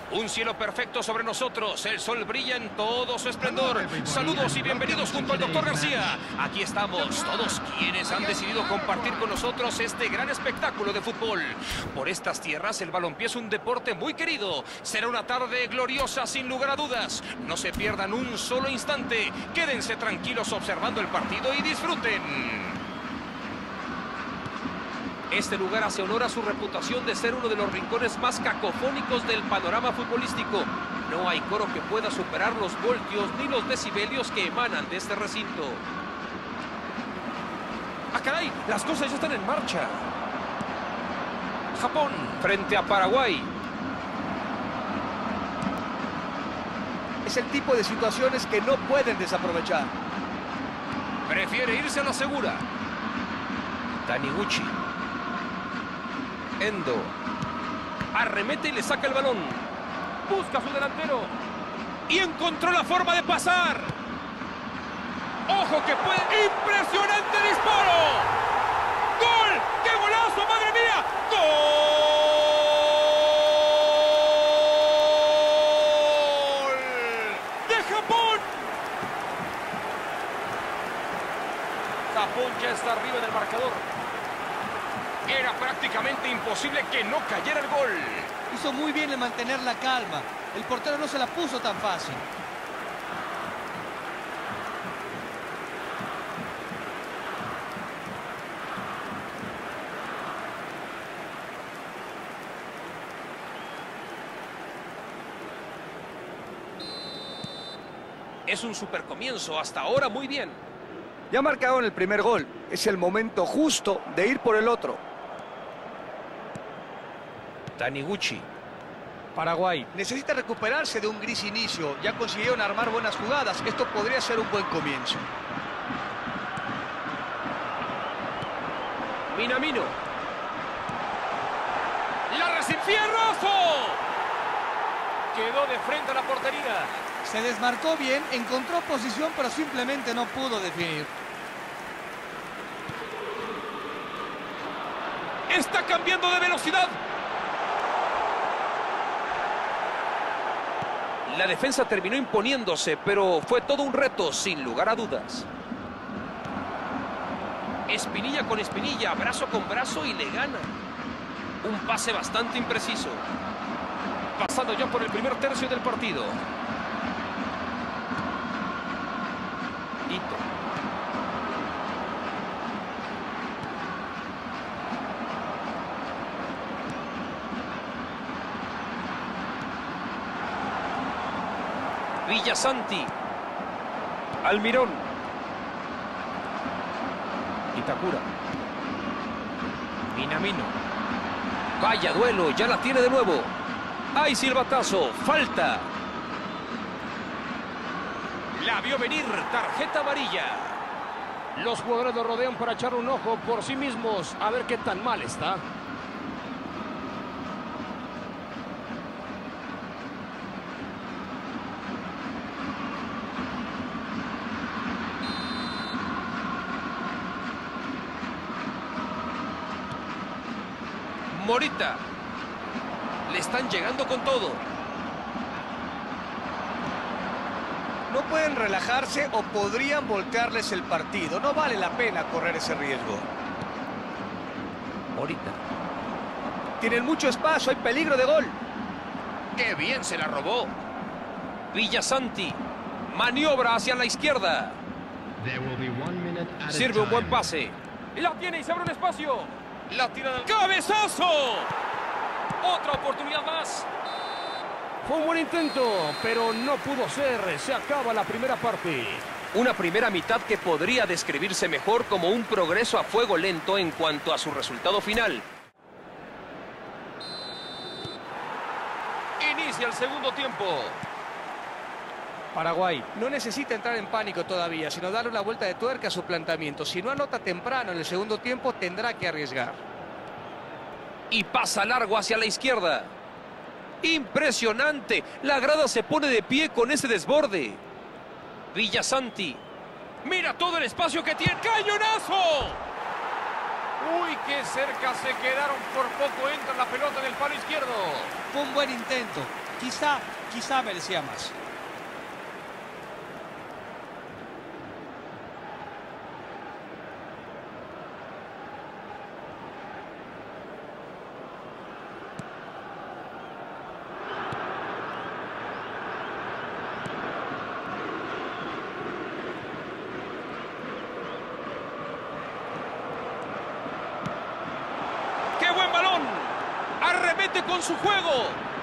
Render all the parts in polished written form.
Un cielo perfecto sobre nosotros, el sol brilla en todo su esplendor. Saludos y bienvenidos junto al Dr. García. Aquí estamos, todos quienes han decidido compartir con nosotros este gran espectáculo de fútbol. Por estas tierras el balompié es un deporte muy querido. Será una tarde gloriosa sin lugar a dudas. No se pierdan un solo instante. Quédense tranquilos observando el partido y disfruten. Este lugar hace honor a su reputación de ser uno de los rincones más cacofónicos del panorama futbolístico. No hay coro que pueda superar los voltios ni los decibelios que emanan de este recinto. ¡Ah, caray! Las cosas ya están en marcha. Japón frente a Paraguay. Es el tipo de situaciones que no pueden desaprovechar. Prefiere irse a la segura. Taniguchi. Endo. Arremete y le saca el balón. Busca a su delantero. Y encontró la forma de pasar. ¡Ojo que puede! ¡Impresionante disparo! ¡Gol! ¡Qué golazo, madre mía! ¡Gol! ¡De Japón! Japón ya está arriba en el marcador. Era prácticamente imposible que no cayera el gol. Hizo muy bien en mantener la calma. El portero no se la puso tan fácil. Es un super comienzo, hasta ahora muy bien. Ya marcaron el primer gol. Es el momento justo de ir por el otro. Taniguchi. Paraguay necesita recuperarse de un gris inicio. Ya consiguieron armar buenas jugadas. Esto podría ser un buen comienzo. Minamino. ¡La recibió! ¡Fierroso! Quedó de frente a la portería. Se desmarcó bien, encontró posición, pero simplemente no pudo definir. ¡Está cambiando de velocidad! La defensa terminó imponiéndose, pero fue todo un reto, sin lugar a dudas. Espinilla con espinilla, brazo con brazo y le gana. Un pase bastante impreciso. Pasando ya por el primer tercio del partido. Ito. Villasanti. Almirón. Itakura. Minamino. Vaya duelo, ya la tiene de nuevo. ¡Ay, silbatazo! ¡Falta! La vio venir, tarjeta amarilla. Los jugadores lo rodean para echar un ojo por sí mismos, a ver qué tan mal está. Morita. Le están llegando con todo. No pueden relajarse o podrían volcarles el partido. No vale la pena correr ese riesgo. Morita. Tienen mucho espacio, hay peligro de gol. ¡Qué bien se la robó! Villasanti. Maniobra hacia la izquierda. Sirve un buen pase. La tiene y se abre un espacio. La tira del cabezazo. Otra oportunidad más. Fue un buen intento, pero no pudo ser. Se acaba la primera parte. Una primera mitad que podría describirse mejor como un progreso a fuego lento en cuanto a su resultado final. Inicia el segundo tiempo. Paraguay no necesita entrar en pánico todavía, sino darle una vuelta de tuerca a su planteamiento. Si no anota temprano en el segundo tiempo, tendrá que arriesgar. Y pasa largo hacia la izquierda. ¡Impresionante! La grada se pone de pie con ese desborde. Villasanti. ¡Mira todo el espacio que tiene! ¡Cañonazo! ¡Uy, qué cerca se quedaron! Por poco entra la pelota en el palo izquierdo. Fue un buen intento. Quizá merecía más. ¡Qué buen balón! ¡Arremete con su juego!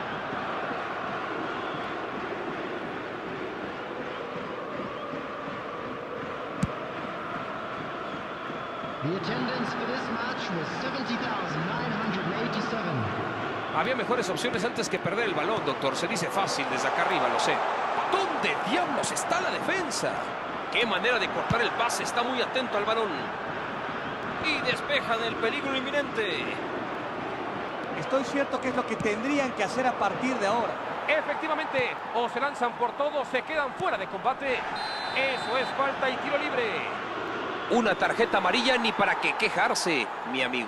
The attendance for this match was 70,987. Había mejores opciones antes que perder el balón, doctor. Se dice fácil desde acá arriba, lo sé. ¿Dónde diablos está la defensa? ¡Qué manera de cortar el pase! Está muy atento al balón. Y despeja del peligro inminente. Estoy cierto que es lo que tendrían que hacer a partir de ahora. Efectivamente, o se lanzan por todo, se quedan fuera de combate. Eso es falta y tiro libre. Una tarjeta amarilla ni para qué quejarse, mi amigo.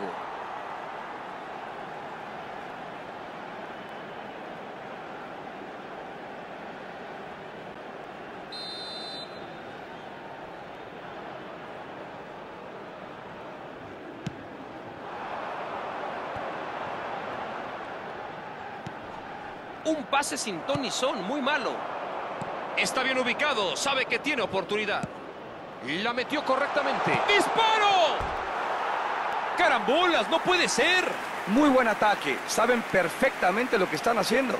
Un pase sin ton ni son, muy malo. Está bien ubicado, sabe que tiene oportunidad. La metió correctamente. ¡Disparo! ¡Carambolas! ¡No puede ser! Muy buen ataque. Saben perfectamente lo que están haciendo.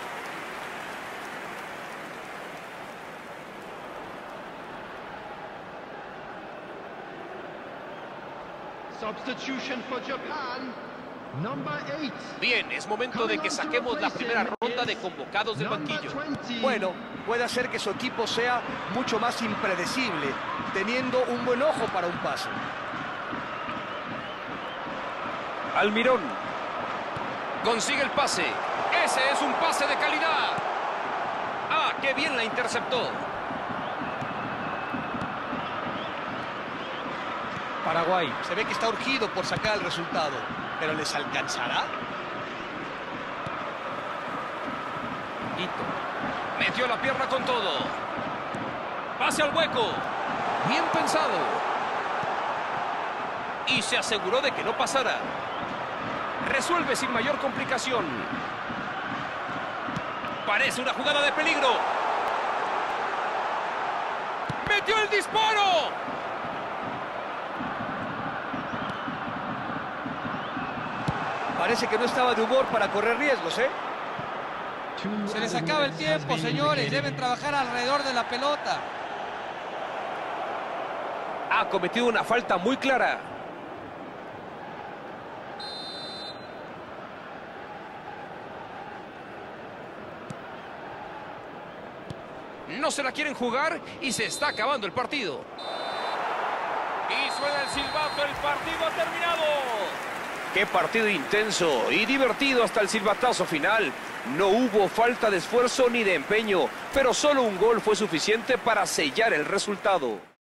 Substitution for Japan. Number 8. Bien, es momento de que saquemos la primera ronda de convocados del banquillo. Bueno, puede hacer que su equipo sea mucho más impredecible, teniendo un buen ojo para un pase. Almirón. Consigue el pase. Ese es un pase de calidad. ¡Ah, qué bien la interceptó! Paraguay se ve que está urgido por sacar el resultado, pero ¿les alcanzará? Ito. Metió la pierna con todo. Pase al hueco. Bien pensado. Y se aseguró de que no pasara. Resuelve sin mayor complicación. Parece una jugada de peligro. ¡Metió el disparo! Parece que no estaba de humor para correr riesgos, ¿eh? Se les acaba el tiempo, señores. Deben trabajar alrededor de la pelota. Ha cometido una falta muy clara. No se la quieren jugar y se está acabando el partido. Y suena el silbato, el partido ha terminado. Qué partido intenso y divertido hasta el silbatazo final. No hubo falta de esfuerzo ni de empeño, pero solo un gol fue suficiente para sellar el resultado.